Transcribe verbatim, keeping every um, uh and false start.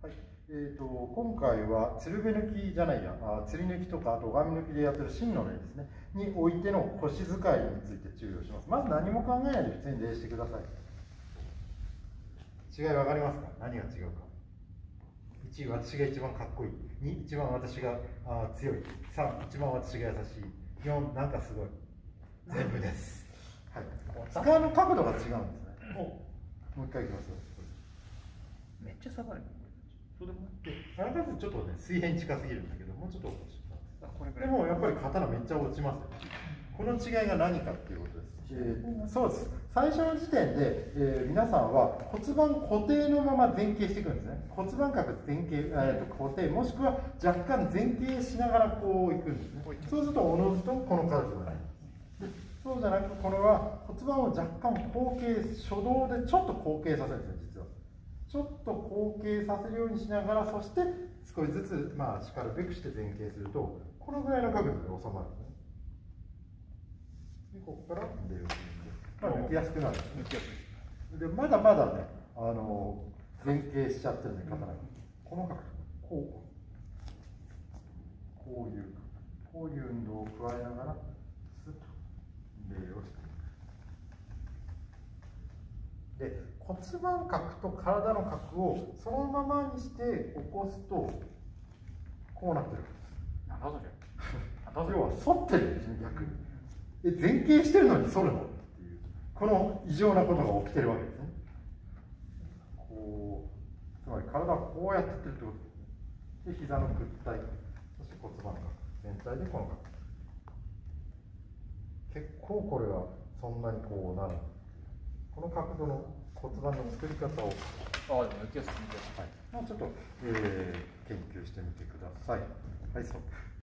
はい、えーと、今回はつるべ抜きじゃないや、あつり抜きとか、あと拝み抜きでやってる真の例ですね、においての腰使いについて注意をします。まず何も考えないで普通に礼してください。違い分かりますか？何が違うか。いち、私が一番かっこいい。に、一番私があ強い。さん、一番私が優しい。よん、なんかすごい。全部です。はい。使うの角度が違うんですね。もう一回いきますよ。 めっちゃ下がる。そうでもない。 あなたちょっとね、水平に近すぎるんだけど、もうちょっと落とします。 あ、これぐらい。 でもやっぱり刀めっちゃ落ちますよ。この違いが何かっていうことです。えー、そうです。最初の時点で、えー、皆さんは骨盤固定のまま前傾していくんですね。骨盤角前傾、えー、と固定、もしくは若干前傾しながらこういくんですね。そうするとおのずとこの角度がない。そうじゃなく、これは骨盤を若干後傾、初動でちょっと後傾させるんですね、実は。ちょっと後傾させるようにしながら、そして少しずつ、まあ、しかるべくして前傾すると、このぐらいの角度で収まるんですね。で、ここから出る。まあ、抜きやすくなる。抜きやすい。で、まだまだね、あの、前傾しちゃってるね、刀が。この角度、こう、こういう、こういう運動を加えながら、スッと礼をしていく。で、骨盤角と体の角をそのままにして起こすと、こうなってるんです。 なんだそれ。 要は反ってるんですね、逆に。え、前傾してるのに反るのっていう、この異常なことが起きてるわけですね。こう、つまり体はこうやってってるってことですね。で、膝の屈帯、そして骨盤角、全体でこの角。結構これはそんなにこうなる。この角度の骨盤の作り方を、 ああ、でも抜きやすい。 はい、もうちょっと、えー、研究してみてください。はい、ストップ。